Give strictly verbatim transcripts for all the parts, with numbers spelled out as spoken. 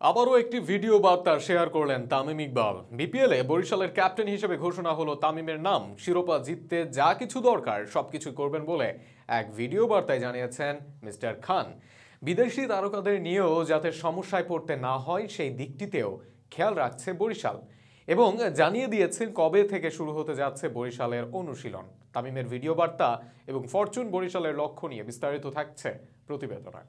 আবারও একটি ভিডিও বার্তা শেয়ার করলেন তামিম ইকবাল। বিপিএলে বরিশালের ক্যাপ্টেন হিসেবে ঘোষণা হলো তামিমের নাম। শিরোপা জিততে যা কিছু দরকার সবকিছু করবেন বলে এক ভিডিও বার্তায় জানিয়েছেন মিস্টার খান। বিদেশি তারকাদের নিয়েও যাতে সমস্যায় পড়তে না হয় সেই দিকটিতেও খেয়াল রাখছে বরিশাল এবং জানিয়ে দিয়েছেন কবে থেকে শুরু হতে যাচ্ছে বরিশালের অনুশীলন। তামিমের ভিডিও বার্তা এবং ফরচুন বরিশালের লক্ষ্য নিয়ে বিস্তারিত থাকছে প্রতিবেদনায়।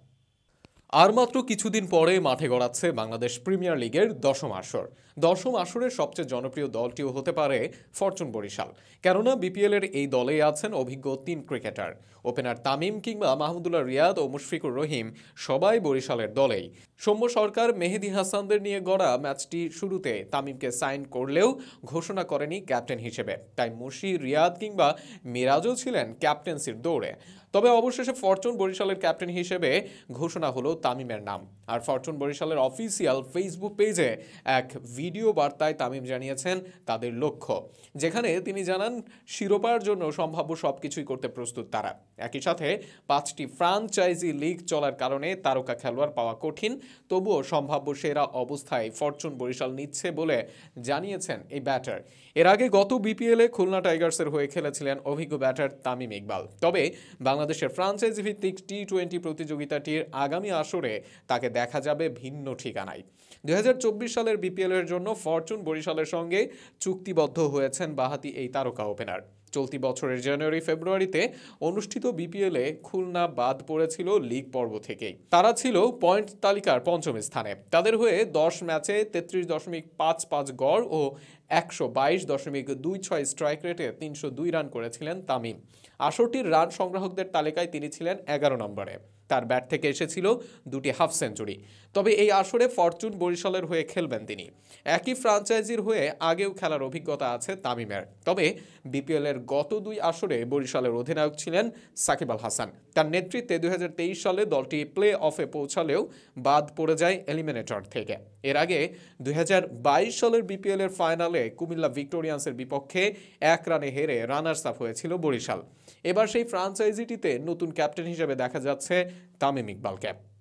আর মাত্র কিছুদিন পরে মাঠে গড়াচ্ছে বাংলাদেশ প্রিমিয়ার লিগের দশম আসর। দশম আসরের সবচেয়ে জনপ্রিয় দলটিও হতে পারে ফরচুন বরিশাল, কেননা বিপিএল এর এই দলেই আছেন অভিজ্ঞ তিন ক্রিকেটার। ওপেনার তামিম কিংবা মাহমুদুল্লাহ রিয়াদ ও মুশফিকুর রহিম সবাই বরিশালের দলেই। সৌম্য সরকার, মেহেদী হাসানদের নিয়ে গড়া ম্যাচটি শুরুতে তামিমকে সাইন করলেও ঘোষণা করেনি ক্যাপ্টেন হিসেবে, তাই মুশি, রিয়াদ কিংবা মিরাজও ছিলেন ক্যাপ্টেন্সির দৌড়ে। তবে অবশেষে ফরচুন বরিশালের ক্যাপ্টেন হিসেবে ঘোষণা হলো তামিমের নাম। আর ফরচুন বরিশালের অফিসিয়াল ফেসবুক পেজে এক ভিডিও বার্তায় তামিম জানিয়েছেন তাদের লক্ষ্য, যেখানে তিনি জানান শিরোপার জন্য সম্ভাব্য সবকিছুই করতে প্রস্তুত তারা। একই সাথে পাঁচটি ফ্রাঞ্চাইজি লিগ চলার কারণে তারকা খেলোয়াড় পাওয়া কঠিন, তবুও সম্ভাব্য সেরা অবস্থায় ফরচুন বরিশাল নিচ্ছে বলে জানিয়েছেন এই ব্যাটার। এর আগে গত বিপিএলে খুলনা টাইগার্সের হয়ে খেলেছিলেন অভিজ্ঞ ব্যাটার তামিম ইকবাল। তবে বাংলাদেশের ফ্রাঞ্চাইজি ভিত্তিক টি টোয়েন্টি প্রতিযোগিতাটির আগামী আসরে তাকে দেখা যাবে ভিন্ন ঠিকানায়। দুই হাজার চব্বিশ সালের বিপিএল এর জন্য ফরচুন বরিশালের সঙ্গে চুক্তিবদ্ধ হয়েছেন বাঁহাতি এই তারকা ওপেনার। চলতি বছরের জানুয়ারি ফেব্রুয়ারিতে অনুষ্ঠিত বিপিএলে খুলনা বাদ পড়েছিল লিগ পর্ব থেকেই। তারা ছিল পয়েন্ট তালিকার পঞ্চম স্থানে। তাদের হয়ে দশ ম্যাচে তেত্রিশ দশমিক পাঁচ পাঁচ গড় ও একশো বাইশ দশমিক দুই ছয় স্ট্রাইক রেটে তিনশো দুই রান করেছিলেন তামিম। আসরটির রান সংগ্রাহকদের তালিকায় তিনি ছিলেন এগারো নম্বরে। তার ব্যাট থেকে এসেছিল দুটি হাফ সেঞ্চুরি। তবে এই আসরে ফরচুন বরিশালের হয়ে খেলবেন তিনি। একই ফ্রাঞ্চাইজির হয়ে আগেও খেলার অভিজ্ঞতা আছে তামিমের। তবে বিপিএল এর গত দুই আসরে বরিশালের অধিনায়ক ছিলেন সাকিব আল হাসান। তার নেতৃত্বে দুই হাজার তেইশ সালে দলটি প্লে অফে পৌঁছালেও বাদ পড়ে যায় এলিমিনেটর থেকে। এর আগে দুই হাজার বাইশ সালের বিপিএল এর ফাইনালে কুমিল্লা ভিক্টোরিয়ান্সের বিপক্ষে এক রানে হেরে রানার্স আপ হয়েছিল বরিশাল। এবার সেই ফ্রাঞ্চাইজিটিতে নতুন ক্যাপ্টেন হিসেবে দেখা যাচ্ছে তামিম ইকবালকে।